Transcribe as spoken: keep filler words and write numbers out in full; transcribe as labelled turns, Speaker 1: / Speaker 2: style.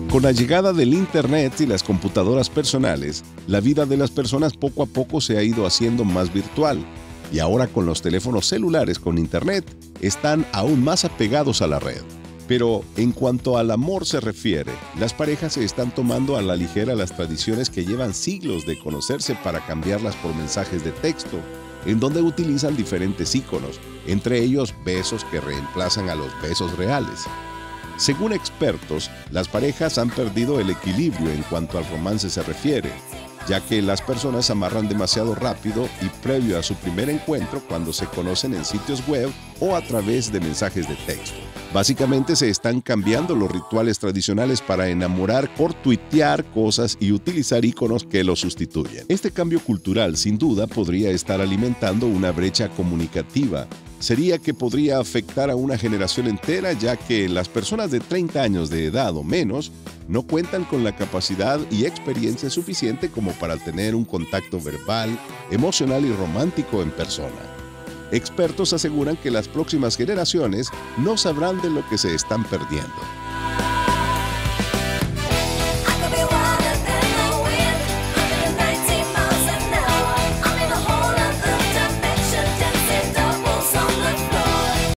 Speaker 1: Con la llegada del Internet y las computadoras personales, la vida de las personas poco a poco se ha ido haciendo más virtual. Y ahora con los teléfonos celulares con Internet, están aún más apegados a la red. Pero en cuanto al amor se refiere, las parejas se están tomando a la ligera las tradiciones que llevan siglos de conocerse para cambiarlas por mensajes de texto, en donde utilizan diferentes íconos, entre ellos besos que reemplazan a los besos reales. Según expertos, las parejas han perdido el equilibrio en cuanto al romance se refiere, ya que las personas amarran demasiado rápido y previo a su primer encuentro cuando se conocen en sitios web o a través de mensajes de texto. Básicamente se están cambiando los rituales tradicionales para enamorar por tuitear cosas y utilizar iconos que los sustituyen. Este cambio cultural sin duda podría estar alimentando una brecha comunicativa. Sería que podría afectar a una generación entera, ya que las personas de treinta años de edad o menos no cuentan con la capacidad y experiencia suficiente como para tener un contacto verbal, emocional y romántico en persona. Expertos aseguran que las próximas generaciones no sabrán de lo que se están perdiendo.